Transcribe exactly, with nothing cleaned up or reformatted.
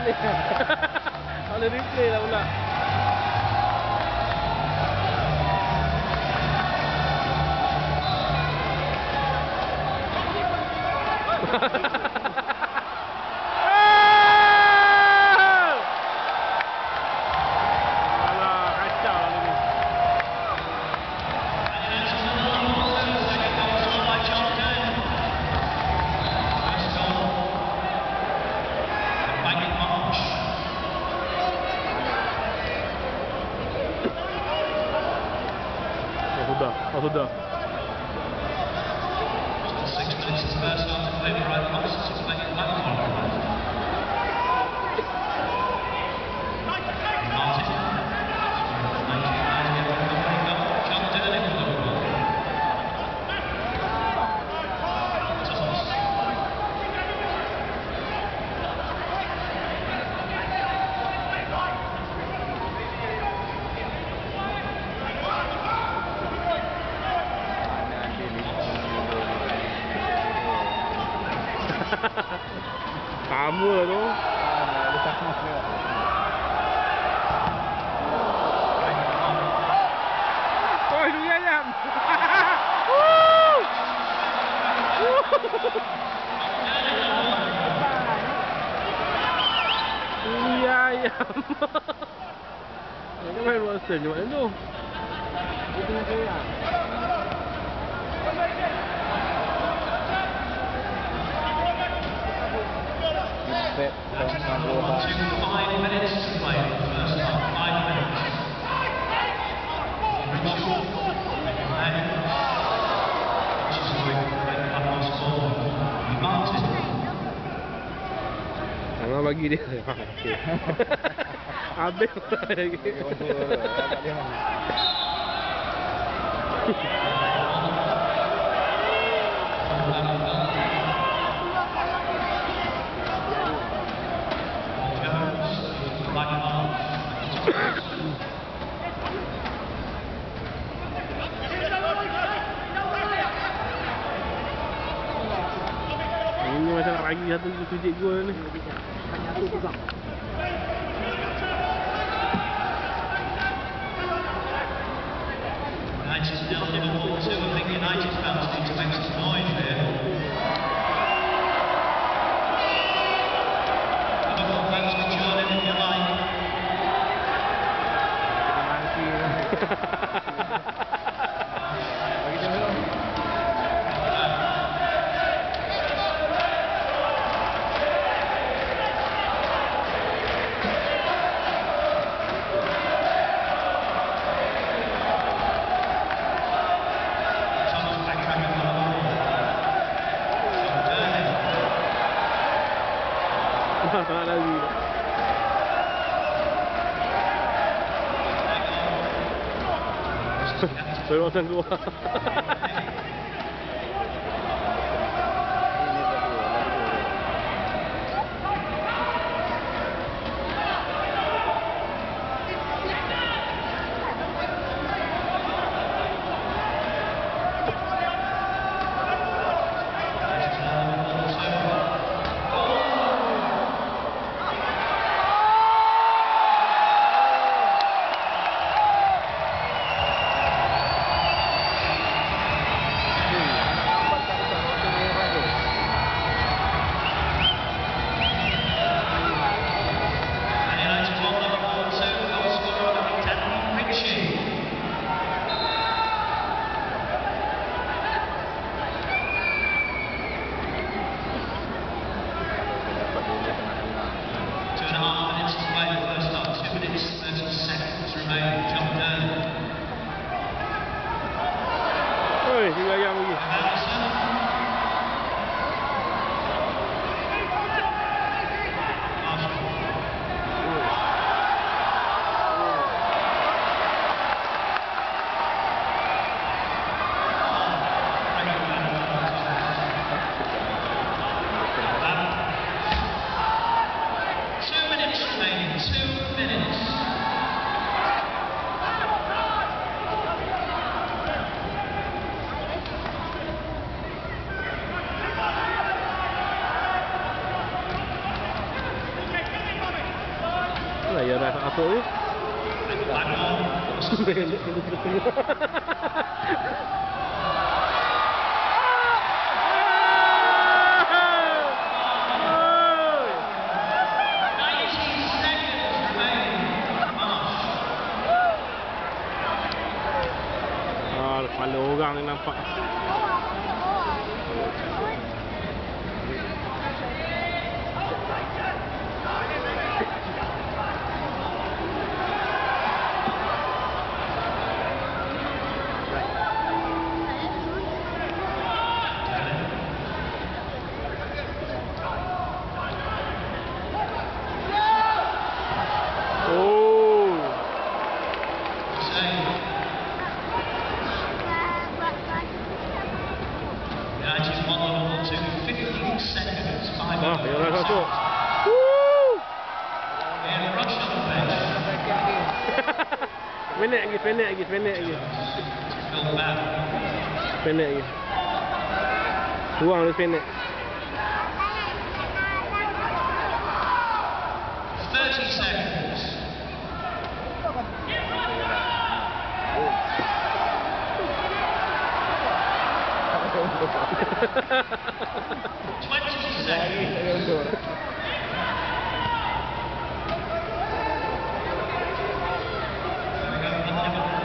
Boleh replay lah pula. Oh, sudah. Six minutes is first on to play Bryan Robson to play in Parlour. Kamu lah tu. Oh, juga ayam. Ini ayam. Ini Bryan Robson je macam tu. Itu saya. Five minutes to play. First half, five minutes. Sama bagi dia. Okey. Habis lagi. Ini macam nak lagi satu sujud gol ni. United still Liverpool two. I think United fans need to make some noise here. Liverpool fans can join in if you like. Tak lagi. Bryan keluar. Oi, tinggal ayam lagi. dah tak masuk ni. Back Ah, kepala orang ni nampak. Ah, ya dah masuk. Woo! Pendek lagi, pendek lagi, pendek lagi. Pendek lagi. Ruang dia pendek. thirty seconds. twenty seconds. Coming up behind